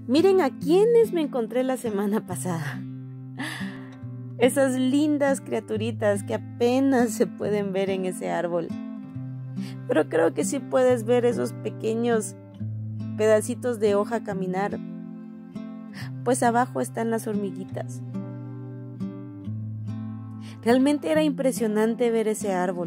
Miren a quienes me encontré la semana pasada. Esas lindas criaturitas que apenas se pueden ver en ese árbol. Pero creo que sí puedes ver esos pequeños pedacitos de hoja caminar. Pues abajo están las hormiguitas. Realmente era impresionante ver ese árbol.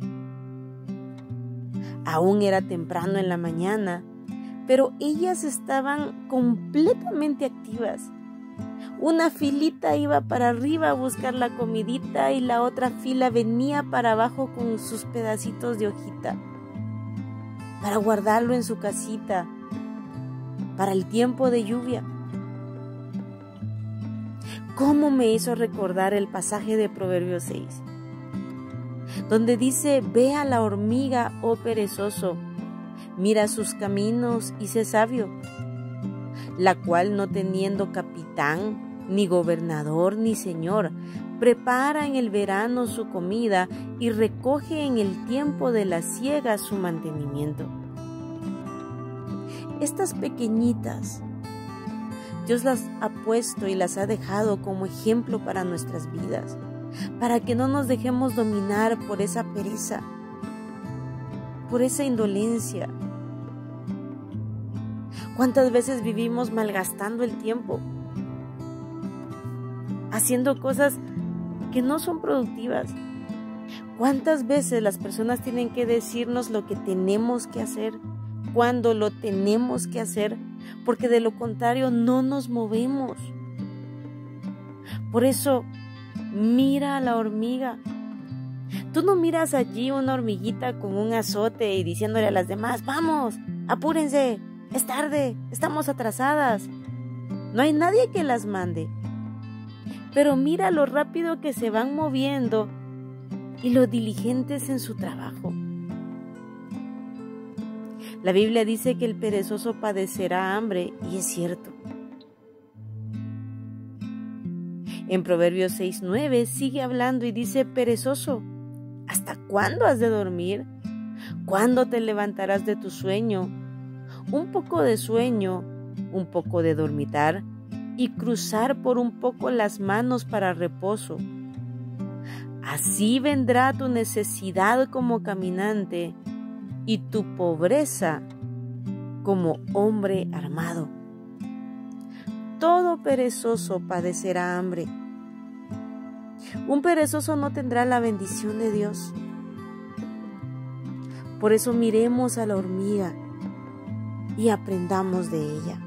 Aún era temprano en la mañana, pero ellas estaban completamente activas. Una filita iba para arriba a buscar la comidita y la otra fila venía para abajo con sus pedacitos de hojita para guardarlo en su casita para el tiempo de lluvia. ¿Cómo me hizo recordar el pasaje de Proverbios 6? Donde dice: ve a la hormiga, oh perezoso, mira sus caminos y sé sabio, la cual no teniendo capitán, ni gobernador, ni señor, prepara en el verano su comida y recoge en el tiempo de la siega su mantenimiento. Estas pequeñitas, Dios las ha puesto y las ha dejado como ejemplo para nuestras vidas, para que no nos dejemos dominar por esa pereza, por esa indolencia. ¿Cuántas veces vivimos malgastando el tiempo, haciendo cosas que no son productivas? ¿Cuántas veces las personas tienen que decirnos lo que tenemos que hacer, cuándo lo tenemos que hacer, porque de lo contrario no nos movemos? Por eso, mira a la hormiga. Tú no miras allí una hormiguita con un azote y diciéndole a las demás: vamos, apúrense, es tarde, estamos atrasadas. No hay nadie que las mande. Pero mira lo rápido que se van moviendo y lo diligentes en su trabajo. La Biblia dice que el perezoso padecerá hambre, y es cierto. En Proverbios 6:9 sigue hablando y dice: perezoso, ¿hasta cuándo has de dormir? ¿Cuándo te levantarás de tu sueño? Un poco de sueño, un poco de dormitar, y cruzar por un poco las manos para reposo. Así vendrá tu necesidad como caminante y tu pobreza como hombre armado. Todo perezoso padecerá hambre. Un perezoso no tendrá la bendición de Dios. Por eso miremos a la hormiga y aprendamos de ella.